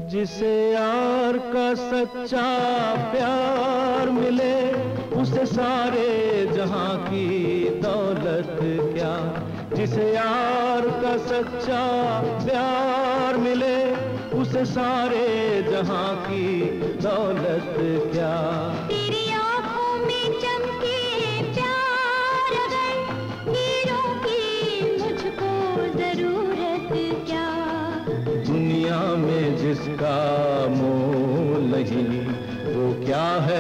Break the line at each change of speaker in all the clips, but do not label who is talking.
जिसे यार का सच्चा प्यार मिले उसे सारे जहां की दौलत क्या। जिसे यार का सच्चा प्यार मिले उसे सारे जहां की दौलत क्या।
तेरी आंखों में चमके प्यार अगर हीरों की मुझको जरूरत क्या।
दुनिया में जिसका मोल नहीं वो क्या है।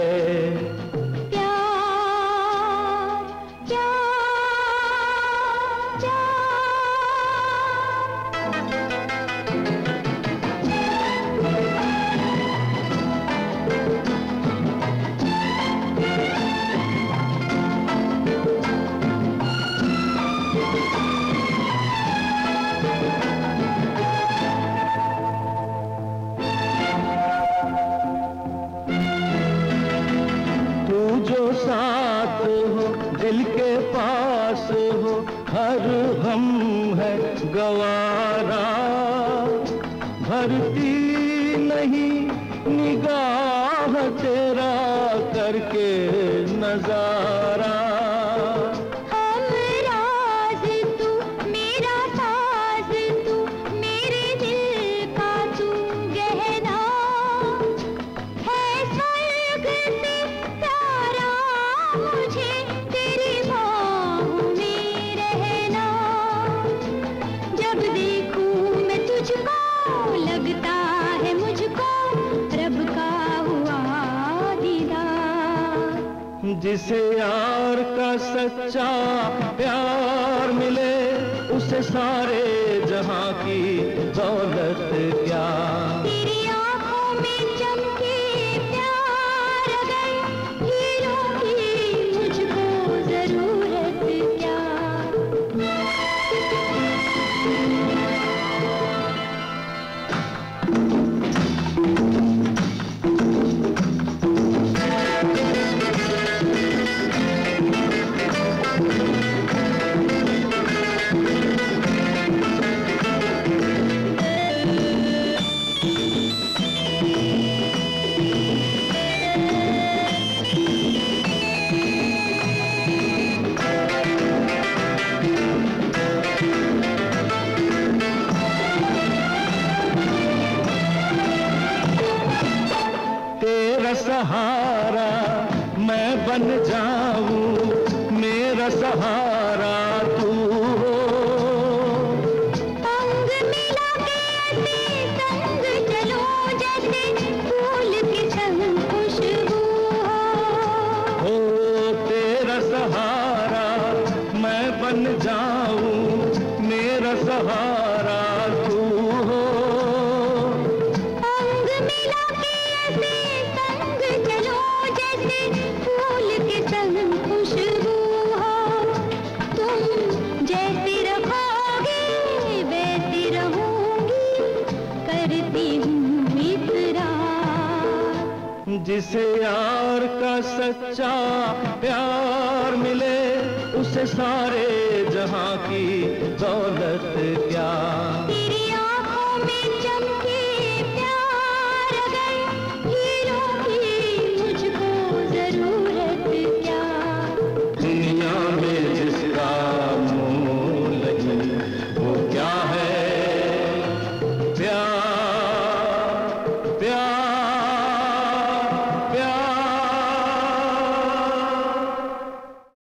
दिल के पास हो हर हम है गवारा। भरती नहीं निगाह तेरा करके नजारा।
हम राज तू मेरा साज तू मेरे दिल का तू गहना है। स्वर्ग से प्यारा मुझे लगता है मुझको रब का हुआ दीदार।
जिसे यार का सच्चा प्यार मिले उसे सारे जहां की दौलत क्या।
तेरी आंखों में चमके प्यार अगर हीरों की मुझको जरूरत क्या।
सहारा मैं बन जाऊं मेरा सहारा तू हो।
संग मिला के ऐसे संग चलो जैसे फूल की संग खुशबू
हो। तेरा सहारा मैं बन जाऊं मेरा सहारा तू हो।
संग मिला के ऐसे चलो जैसे फूल के संग खुशबू हो। तुम जैसी रखोगे वैसी रहूंगी करती हूँ इकरार।
जिसे यार का सच्चा प्यार मिले उसे सारे जहां की दौलत क्या।